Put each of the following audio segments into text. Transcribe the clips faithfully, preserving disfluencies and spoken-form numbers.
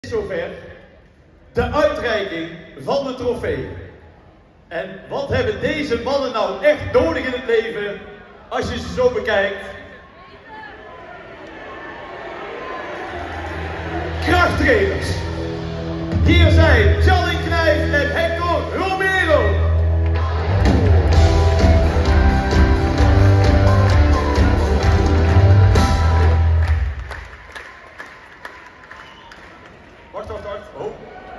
Zover de uitreiking van de trofee. En wat hebben deze mannen nou echt nodig in het leven als je ze zo bekijkt? Krachttrainers. Hier zijn Charlie Knijf en Hector Romero. Wacht, wacht, wacht. Oh.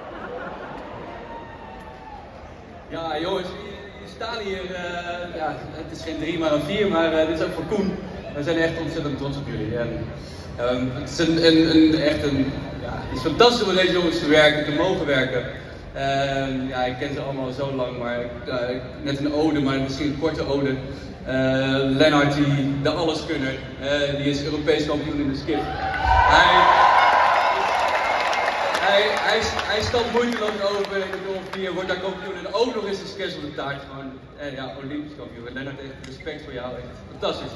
Ja, jongens, je staan hier. Uh, ja, het is geen drie, maar een vier, maar uh, dit is ook voor Koen. We zijn echt ontzettend trots op jullie. En, um, het is een, een, een, echt een. Ja, het is fantastisch om met deze jongens te werken, te mogen werken. Uh, ja, ik ken ze allemaal zo lang, maar uh, net een ode, maar misschien een korte ode. Uh, Lennart, die de alleskunner, uh, die is Europees kampioen in de skip. Hij, Hij, hij, hij stapt moeiteloos over in de Golf vier, wordt daar kampioen en ook nog eens een sketch op de taart. Gewoon, eh, ja, Olympisch kampioen. En Lennart, echt respect voor jou, echt fantastisch.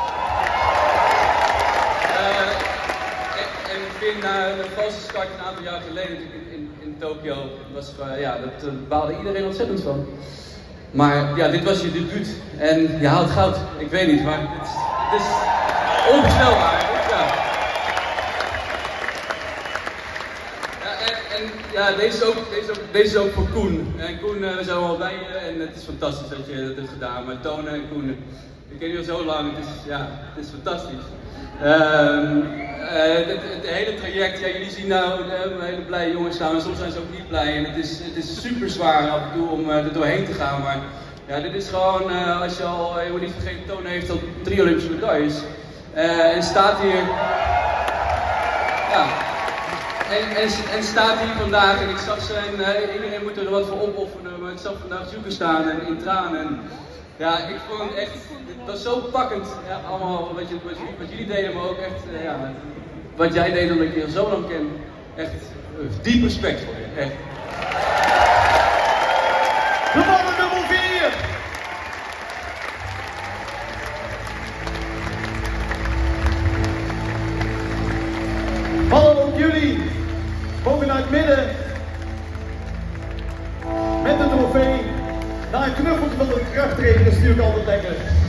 Uh, en, en ik vind na een valse start een aantal jaar geleden in, in, in Tokio, was, uh, ja, dat uh, baalde iedereen ontzettend van. Maar ja, dit was je debuut en je haalt goud. Ik weet niet, maar het is, het is onvoorstelbaar. Ja. En ja, deze is, ook, deze, is ook, deze is ook voor Koen. En Koen, uh, we zijn al bij je en het is fantastisch dat je dat hebt gedaan. Maar Tone en Koen, ik ken jullie al zo lang, het is, ja, het is fantastisch. Um, uh, het, het hele traject, ja, jullie zien nou uh, hele blije jongens staan en soms zijn ze ook niet blij. En het is, het is super zwaar af en toe om uh, er doorheen te gaan. Maar ja, dit is gewoon, uh, als je al, je moet niet vergeten, Tone heeft al drie Olympische medailles. Uh, en staat hier. Ja. En, en, en staat hier vandaag en ik zag zijn, uh, iedereen moet er wat voor opofferen, maar ik zag vandaag zoeken staan en in tranen. En, ja, ik vond het echt, het was zo pakkend, ja, allemaal wat, je, wat, wat jullie deden, maar ook echt, uh, ja, wat jij deed omdat ik je al zo lang ken. Echt uh, diep respect voor je, echt. De mannen nummer vier! Mannen ook jullie! Mogen naar het midden met de trofee. Na een knuffeltje van de krachttrainer is natuurlijk altijd lekker.